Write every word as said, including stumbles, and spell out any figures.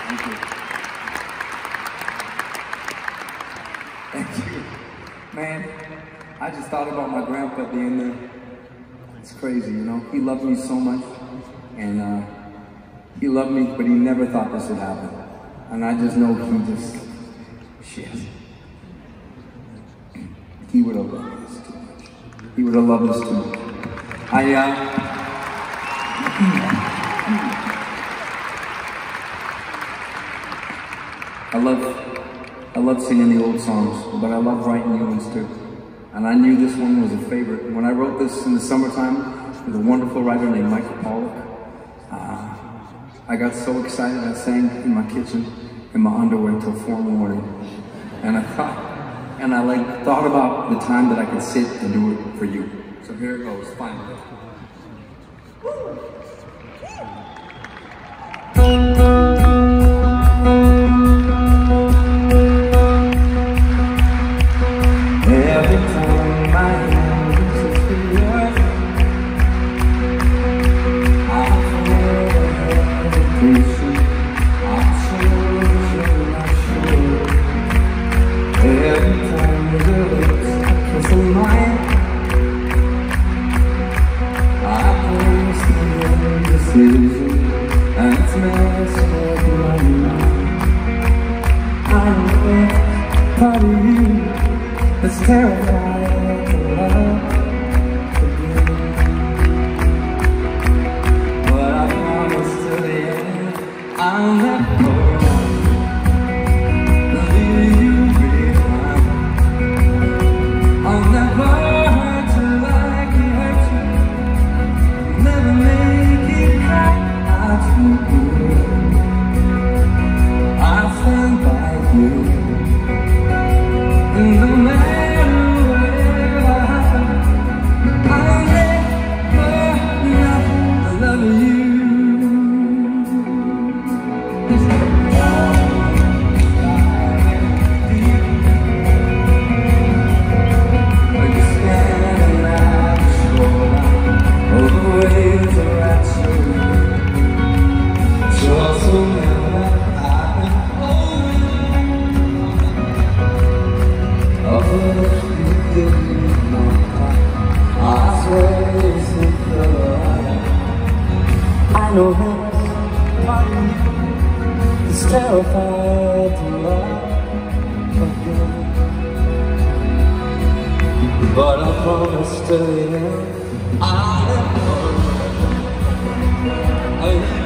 Thank you. Thank you. Man, I just thought about my grandpa at the end there. It's crazy, you know? He loved me so much, and uh, he loved me, but he never thought this would happen. And I just know he just, shit. He would have loved this too much. He would have loved this too much. I, uh, I love, I love singing the old songs, but I love writing new ones too. And I knew this one was a favorite. When I wrote this in the summertime with a wonderful writer named Michael Pollock, uh, I got so excited I sang in my kitchen in my underwear until four in the morning. And I thought, and I like thought about the time that I could sit and do it for you. So here it goes, finally. Every time my hand reaches for yours, I feel hesitation. I'm sure you're not sure. Every time your lips kiss mine, I place the indecision, and it's messing up my mind. I know part of you that's terrified to love again. But I promise to the end, I'll never go leave you behind. I'll never hurt you like he hurt you. Never make it cry out to you. I'll stand by you. And no matter whatever happens, I'll never not love you. When you're standing at the shoreline, all the waves are at your feet. Just remember I've been holding on. You give me my heart, I swear it's in the light. I know that part of you is terrified to love again. But I promise to the end, I'll never